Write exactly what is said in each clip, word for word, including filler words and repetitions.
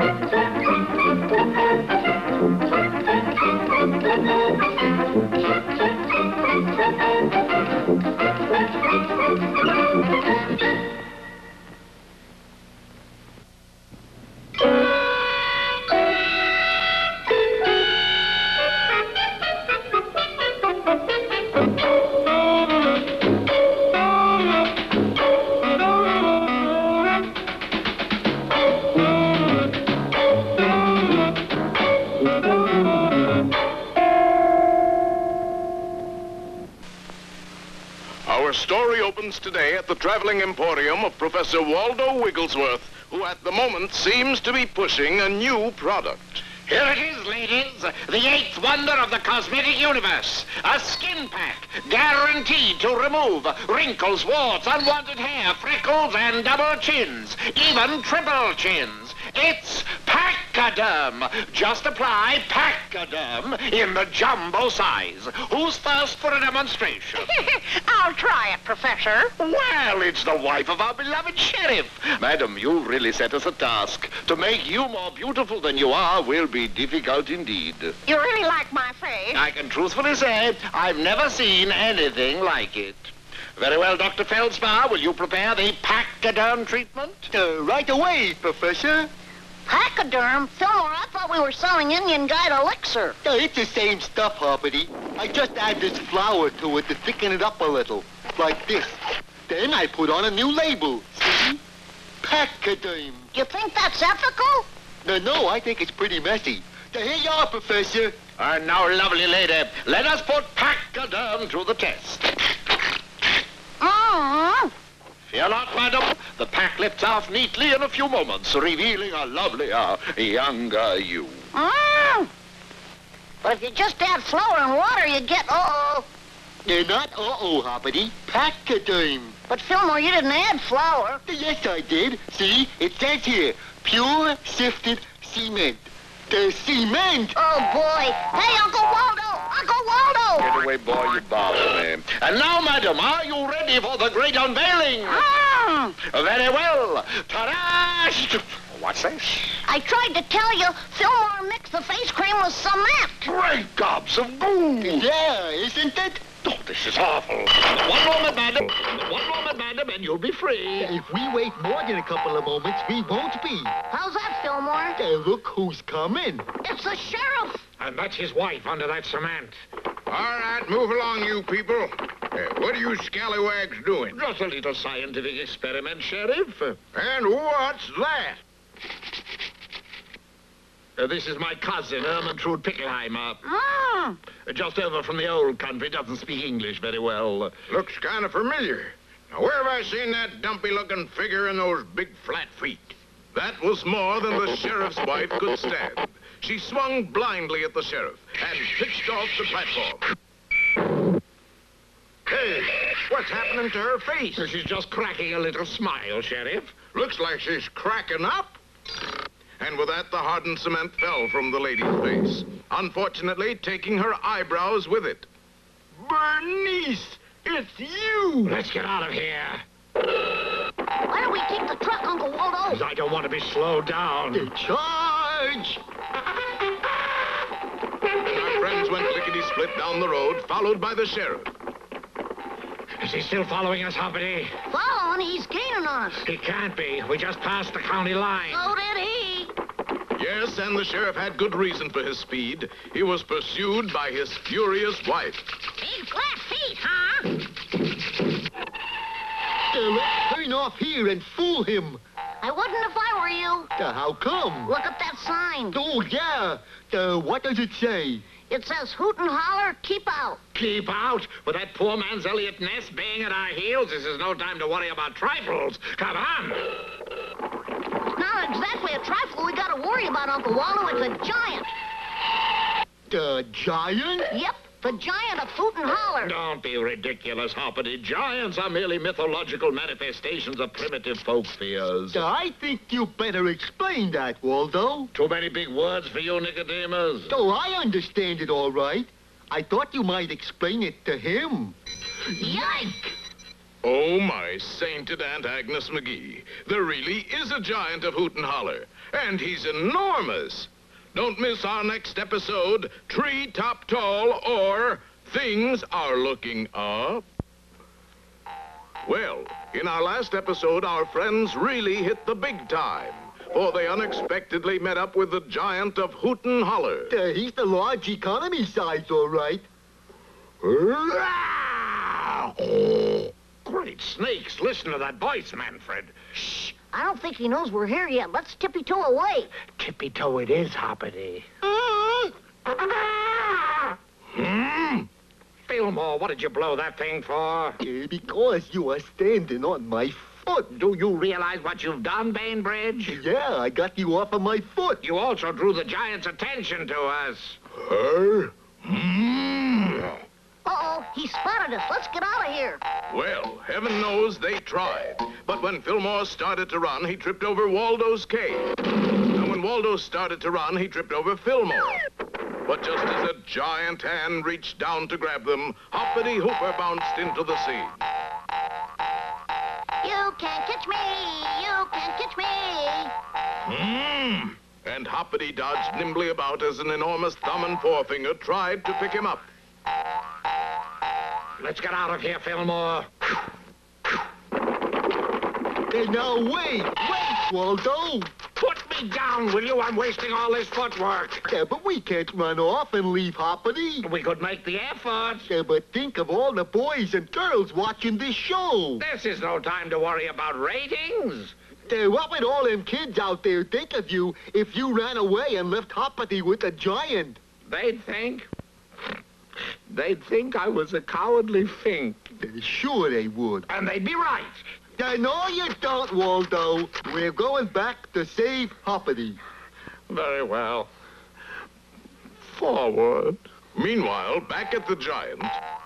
Our story opens today at the traveling emporium of Professor Waldo Wigglesworth, who at the moment seems to be pushing a new product. Here it is, ladies, the eighth wonder of the cosmetic universe. A skin pack guaranteed to remove wrinkles, warts, unwanted hair, freckles, and double chins, even triple chins. It's Pachyderm. Just apply Pachyderm in the jumbo size. Who's first for a demonstration? I'll try it, Professor. Well, it's the wife of our beloved sheriff. Madam, you really set us a task. To make you more beautiful than you are will be difficult indeed. You really like my face? I can truthfully say I've never seen anything like it. Very well, Doctor Feldspar, will you prepare the Pachyderm treatment? Uh, right away, Professor. Pachyderm? Fillmore, I thought we were selling Indian Guide elixir. Uh, it's the same stuff, Hoppity. I just add this flour to it to thicken it up a little, like this. Then I put on a new label. See? Pachyderm. You think that's ethical? No, no, I think it's pretty messy. So here you are, Professor. And now, lovely lady, let us put Pachyderm to the test. Mm-hmm. Fear not, madam. The pack lifts off neatly in a few moments, revealing a lovelier, younger you. Mm. But if you just add flour and water, you get uh-oh. They're not uh-oh, Hoppity. Pachyderm. But Fillmore, you didn't add flour. Yes, I did. See, it says here, pure sifted cement. The cement! Oh, boy. Hey, Uncle Waldo! Uncle Waldo! Get away, boy, you bother me. And now, madam, are you ready for the great unveiling? Mm. Very well. Ta-da! What's this? I tried to tell you, Fillmore mixed the face cream with cement. Great gobs of goo! Yeah, isn't it? Oh, this is awful. One moment, madam. One moment, madam, and you'll be free. If we wait more than a couple of moments, we won't be. How's that, Fillmore? Uh, look who's coming. It's the sheriff. And that's his wife under that cement. All right, move along, you people. Uh, what are you scallywags doing? Just a little scientific experiment, Sheriff. And what's that? Uh, this is my cousin, Ermentrude Pickelheimer. Mm. Uh, just over from the old country, doesn't speak English very well. Looks kind of familiar. Now, where have I seen that dumpy-looking figure and those big flat feet? That was more than the sheriff's wife could stand. She swung blindly at the sheriff and pitched off the platform. Hey, what's happening to her face? She's just cracking a little smile, Sheriff. Looks like she's cracking up. And with that, the hardened cement fell from the lady's face, unfortunately taking her eyebrows with it. Bernice, it's you! Let's get out of here. Why don't we take the truck, Uncle Waldo? I don't want to be slowed down. Charge! Our friends went lickety-split down the road, followed by the sheriff. Is he still following us, Hoppity? Following, he's gaining on us. He can't be. We just passed the county line. So did he. Yes, and the sheriff had good reason for his speed. He was pursued by his furious wife. Big flat feet, huh? Uh, let's turn off here and fool him. I wouldn't if I were you. Uh, how come? Look at that sign. Oh, yeah. Uh, what does it say? It says, Hoot and Holler, keep out. Keep out. With that poor man's Elliot Ness baying at our heels, this is no time to worry about trifles. Come on. Not exactly a trifle we gotta worry about, Uncle Waldo. It's a giant. The giant? Yep, the giant of Hoot and Holler. Don't be ridiculous, Hoppity. Giants are merely mythological manifestations of primitive folk fears. Uh, I think you better explain that, Waldo. Too many big words for you, Nicodemus. Oh, I understand it all right. I thought you might explain it to him. Yike! Oh, my sainted Aunt Agnes McGee. There really is a giant of Hoot and Holler, and he's enormous. Don't miss our next episode, Tree Top Tall, or Things Are Looking Up. Well, in our last episode, our friends really hit the big time, for they unexpectedly met up with the giant of Hoot and Holler. Uh, he's the large economy size, all right. Great snakes, listen to that voice, Manfred. Shh. I don't think he knows we're here yet. Let's tippy-toe away. Tippy-toe it is, Hoppity. Hmm? Fillmore, what did you blow that thing for? Uh, because you are standing on my foot. Do you realize what you've done, Bainbridge? Yeah, I got you off of my foot. You also drew the giant's attention to us. Huh? Hmm. Uh-oh, he spotted us. Let's get out of here. Well, heaven knows they tried. But when Fillmore started to run, he tripped over Waldo's cave. And when Waldo started to run, he tripped over Fillmore. But just as a giant hand reached down to grab them, Hoppity Hooper bounced into the sea. You can't catch me. You can't catch me. Hmm. And Hoppity dodged nimbly about as an enormous thumb and forefinger tried to pick him up. Let's get out of here, Fillmore. Hey, now wait, wait, Waldo. Put me down, will you? I'm wasting all this footwork. Yeah, but we can't run off and leave Hoppity. We could make the effort. Yeah, but think of all the boys and girls watching this show. This is no time to worry about ratings. Uh, what would all them kids out there think of you if you ran away and left Hoppity with a giant? They'd think... They'd think I was a cowardly fink. Uh, sure they would. And they'd be right. Uh, no, you don't, Waldo. We're going back to save Hoppity. Very well. Forward. Meanwhile, back at the giant,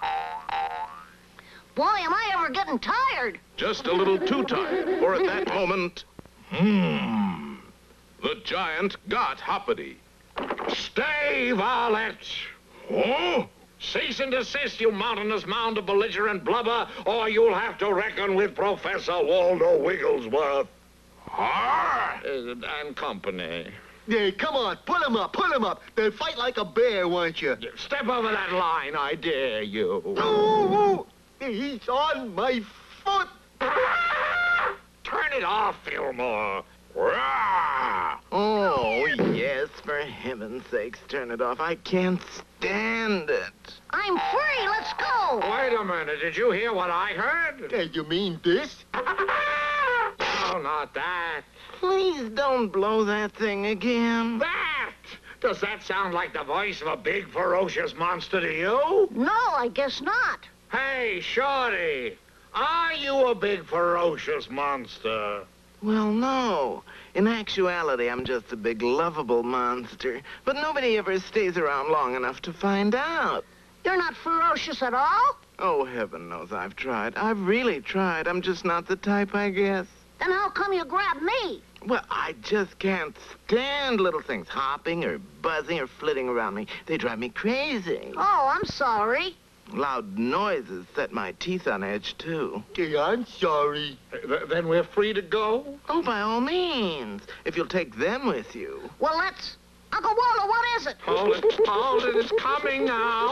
Boy, am I ever getting tired. just a little too tired, for at that moment, hmm, the giant got Hoppity. Stay, varlet. Oh? Cease and desist, you mountainous mound of belligerent blubber, or you'll have to reckon with Professor Waldo Wigglesworth. Ah! Uh, and company. Yeah, come on, put him up, put him up. Then fight like a bear, won't you? Step over that line, I dare you. Ooh, ooh, he's on my foot. Turn it off, Fillmore. Rah! Oh, yes, for heaven's sakes, turn it off. I can't stand it. I'm free. Let's go. Wait a minute. Did you hear what I heard? Hey, you mean this? No, not that. Please don't blow that thing again. That! Does that sound like the voice of a big, ferocious monster to you? No, I guess not. Hey, Shorty, are you a big, ferocious monster? Well, no. In actuality, I'm just a big, lovable monster. But nobody ever stays around long enough to find out. You're not ferocious at all? Oh, heaven knows I've tried. I've really tried. I'm just not the type, I guess. Then how come you grabbed me? Well, I just can't stand little things hopping or buzzing or flitting around me. They drive me crazy. Oh, I'm sorry. Loud noises set my teeth on edge, too. Hey, I'm sorry. Th- then we're free to go? Oh, by all means, if you'll take them with you. Well, let's... Uncle Waldo, what is it? Hold it, hold it, it's coming now.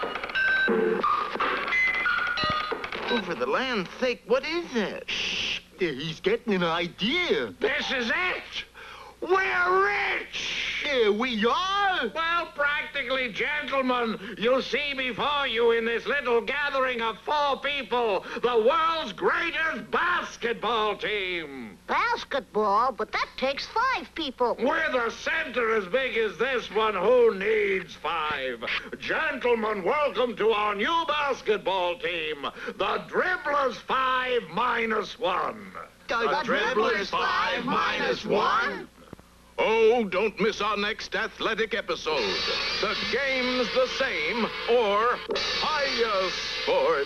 Oh, for the land's sake, what is it? Shh, he's getting an idea. This is it. We're rich. Yeah, we are. Well, practically, gentlemen, you see before you in this little gathering of four people, the world's greatest basketball team. Basketball, but that takes five people. With a center as big as this one, who needs five? Gentlemen, welcome to our new basketball team, the Dribblers Five Minus One. The, Dribblers Five minus one? Oh, don't miss our next athletic episode. The game's the same, or higher sport.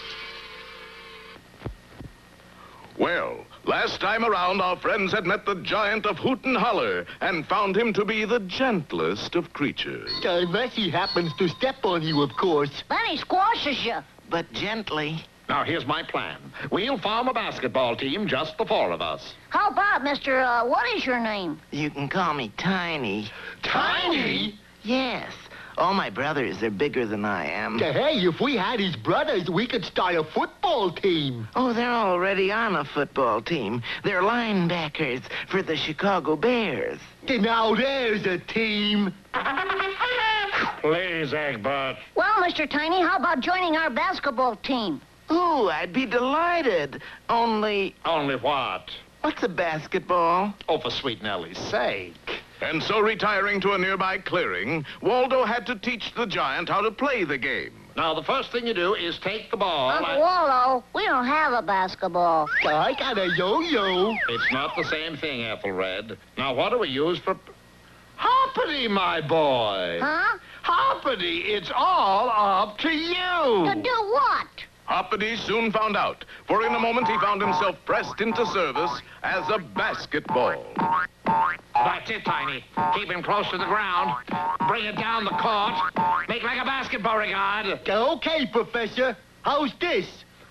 Well, last time around, our friends had met the giant of Hoot and Holler and found him to be the gentlest of creatures. Unless he happens to step on you, of course. Then he squashes you. But gently. Now, here's my plan. We'll form a basketball team, just the four of us. How about, Mister, uh, what is your name? You can call me Tiny. Tiny? Yes. All my brothers are bigger than I am. Hey, if we had his brothers, we could start a football team. Oh, they're already on a football team. They're linebackers for the Chicago Bears. Now there's a team. Please, Egbert. Well, Mister Tiny, how about joining our basketball team? Ooh, I'd be delighted. Only, Only what? what's a basketball? Oh, for sweet Nellie's sake. And so, retiring to a nearby clearing, Waldo had to teach the giant how to play the game. Now, the first thing you do is take the ball. Uncle and- Waldo, we don't have a basketball. I got a yo-yo. It's not the same thing, Ethelred. Now, what do we use for... Hoppity, my boy. Huh? Hoppity, it's all up to you. To do what? Hoppity soon found out, for in a moment he found himself pressed into service as a basketball. That's it, Tiny. Keep him close to the ground. Bring it down the court. Make like a basketball regard. Okay, Professor. How's this?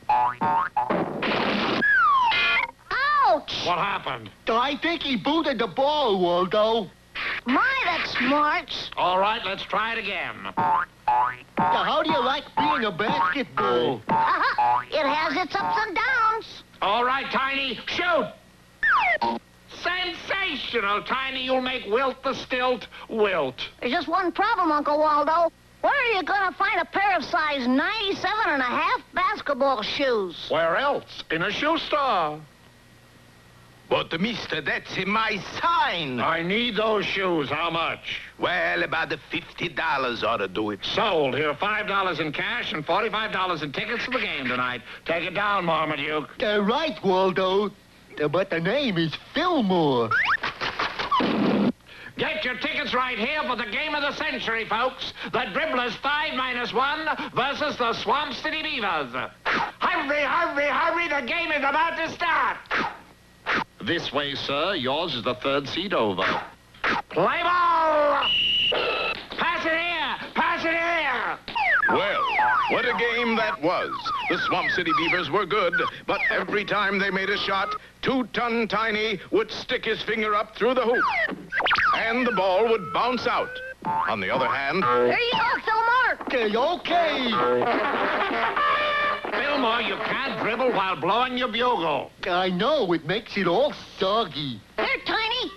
Ouch! What happened? I think he booted the ball, Waldo. My, that's smart. All right, let's try it again. Now, how do you like being a basketball? It has its ups and downs. All right, Tiny, shoot! Sensational, Tiny. You'll make Wilt the Stilt wilt. There's just one problem, Uncle Waldo. Where are you going to find a pair of size ninety-seven and a half basketball shoes? Where else? In a shoe store. But, mister, that's in my sign. I need those shoes. How much? Well, about the fifty dollars ought to do it. Sold. Here, five dollars in cash and forty-five dollars in tickets to the game tonight. Take it down, Marmaduke. Uh, right, Waldo. Uh, but the name is Fillmore. Get your tickets right here for the game of the century, folks. The Dribblers five minus one versus the Swamp City Beavers. Hurry, hurry, hurry. The game is about to start. This way, sir. Yours is the third seat over. Play ball! Pass it here! Pass it here! Well, what a game that was. The Swamp City Beavers were good, but every time they made a shot, Two-Ton Tiny would stick his finger up through the hoop, and the ball would bounce out. On the other hand... There you go, Fillmore. Uh, okay. Fillmore, you can't dribble while blowing your bugle. I know. It makes it all soggy. Here, Tiny.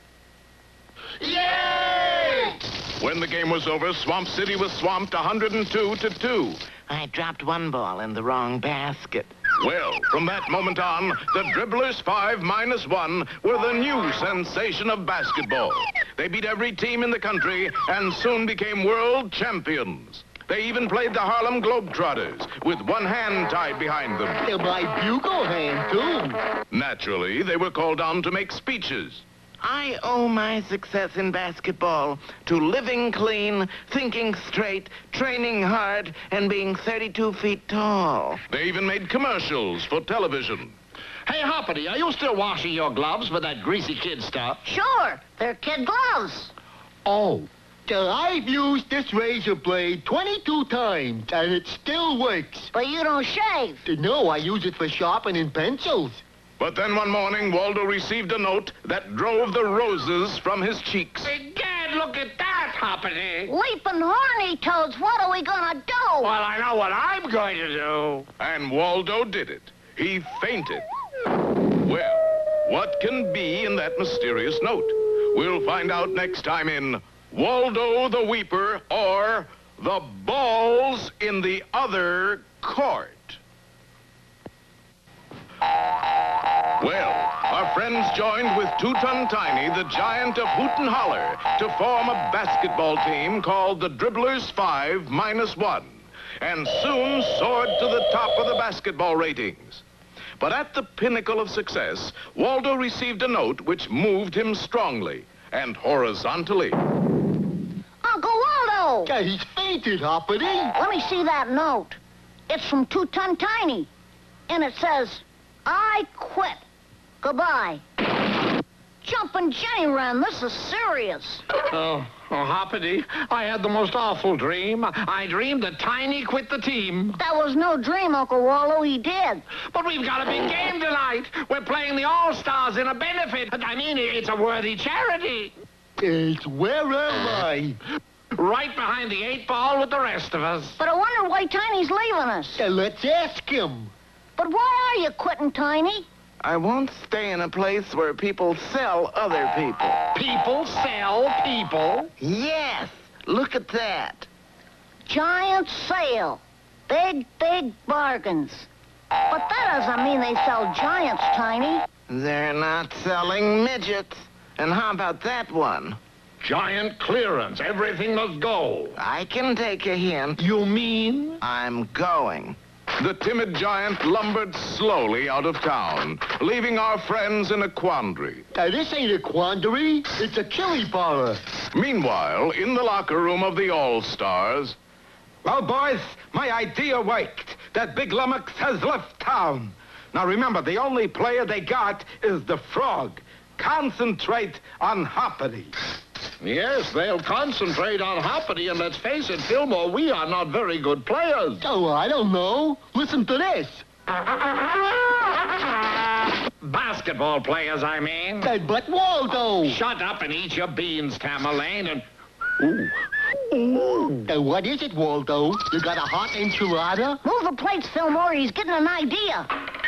Yay! When the game was over, Swamp City was swamped one hundred two to two. I dropped one ball in the wrong basket. Well, from that moment on, the Dribblers five minus one were the new sensation of basketball. They beat every team in the country and soon became world champions. They even played the Harlem Globetrotters with one hand tied behind them. Uh, my bugle hand, too. Naturally, they were called on to make speeches. I owe my success in basketball to living clean, thinking straight, training hard, and being thirty-two feet tall. They even made commercials for television. Hey, Hoppity, are you still washing your gloves with that greasy kid stuff? Sure, they're kid gloves. Oh. Uh, I've used this razor blade twenty-two times, and it still works. But you don't shave. Uh, no, I use it for sharpening pencils. But then one morning, Waldo received a note that drove the roses from his cheeks. Egad, look at that, Hoppity. Leaping horny toads, what are we gonna do? Well, I know what I'm going to do. And Waldo did it. He fainted. Well, what can be in that mysterious note? We'll find out next time in Waldo the Weeper, or The Balls in the Other Court. Well, our friends joined with Two-Ton Tiny, the giant of Hoot and Holler, to form a basketball team called the Dribblers five minus one, and soon soared to the top of the basketball ratings. But at the pinnacle of success, Waldo received a note which moved him strongly and horizontally. Uncle Waldo! Uh, he's fainted, Hoppity. Let me see that note. It's from Two-Ton Tiny. And it says, I quit. Goodbye. Jump jumping Jenny Wren. This is serious. Oh, oh, Hoppity, I had the most awful dream. I dreamed that Tiny quit the team. That was no dream, Uncle Waldo. He did. But we've got a big game tonight. We're playing the All-Stars in a benefit. I mean, it's a worthy charity. It's where am I? Right behind the eight ball with the rest of us. But I wonder why Tiny's leaving us. Uh, let's ask him. But why are you quitting, Tiny? I won't stay in a place where people sell other people. People sell people. Yes, look at that. Giant sale. Big, big bargains. But that doesn't mean they sell giants, Tiny. They're not selling midgets. And how about that one? Giant clearance. Everything must go. I can take a hint. You mean? I'm going. The timid giant lumbered slowly out of town, leaving our friends in a quandary. Uh, this ain't a quandary. It's a chili parlor. Meanwhile, in the locker room of the All-Stars... Well, boys, my idea worked. That big lummox has left town. Now, remember, the only player they got is the frog. Concentrate on Hoppity. Yes, they'll concentrate on Hoppity, and let's face it, Fillmore, we are not very good players. Oh, I don't know. Listen to this. Basketball players, I mean. Uh, but Waldo. Shut up and eat your beans, Tamerlane, and... Ooh. Ooh. Uh, what is it, Waldo? You got a hot enchilada? Move the plates, Fillmore. He's getting an idea.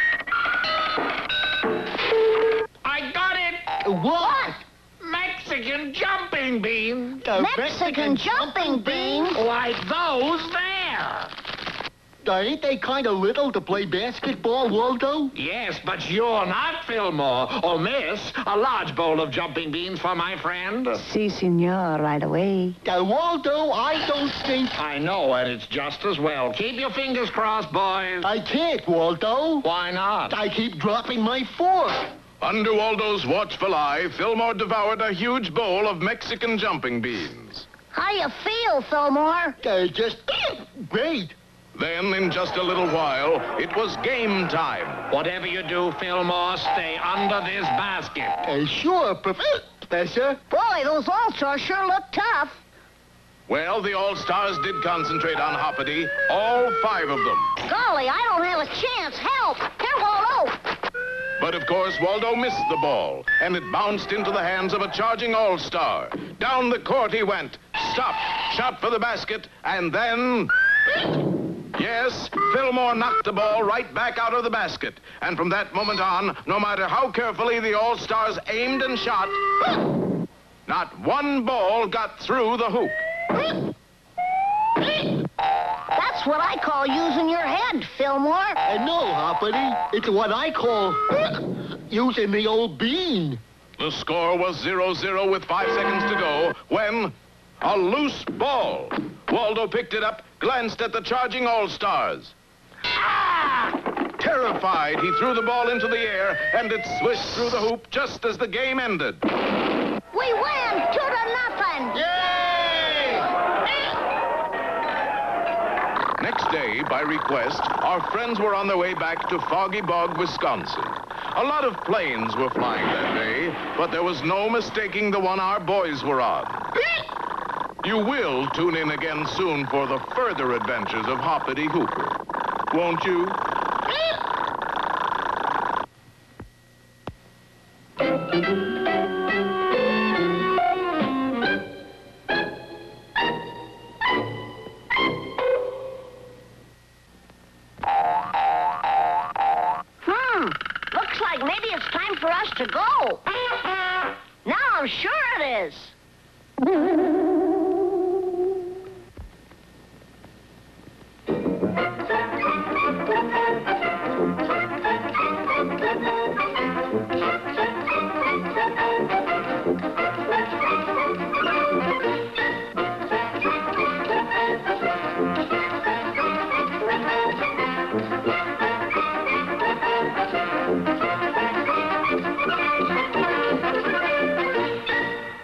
I got it! Uh, what? Mexican jumping beans. Uh, Mexican jumping beans? Like those there. Uh, ain't they kind of little to play basketball, Waldo? Yes, but you're not, Fillmore. Oh, miss, a large bowl of jumping beans for my friend. Si, senor, right away. Uh, Waldo, I don't think... I know, and it's just as well. Keep your fingers crossed, boys. I can't, Waldo. Why not? I keep dropping my fork. Under Waldo's watchful eye, Fillmore devoured a huge bowl of Mexican jumping beans. How you feel, Fillmore? Uh, just great. Then, in just a little while, it was game time. Whatever you do, Fillmore, stay under this basket. Uh, sure, Professor. Boy, those All-Stars sure look tough. Well, the All-Stars did concentrate on Hoppity, all five of them. Golly, I don't have a chance. Help! Here, Waldo! But, of course, Waldo missed the ball, and it bounced into the hands of a charging All-Star. Down the court he went, stopped, shot for the basket, and then... Yes, Fillmore knocked the ball right back out of the basket. And from that moment on, no matter how carefully the All-Stars aimed and shot, not one ball got through the hoop. That's what I call using your head, Fillmore. Uh, no, Hoppity. It's what I call using the old bean. The score was zero zero with five seconds to go when a loose ball. Waldo picked it up, glanced at the charging All-Stars. Ah! Terrified, he threw the ball into the air, and it swished through the hoop just as the game ended. We win, two to nothing. Yay! Next day, by request, our friends were on their way back to Foggy Bog, Wisconsin. A lot of planes were flying that day, but there was no mistaking the one our boys were on. You will tune in again soon for the further adventures of Hoppity Hooper, won't you? Hmm, looks like maybe it's time for us to go. Now I'm sure it is.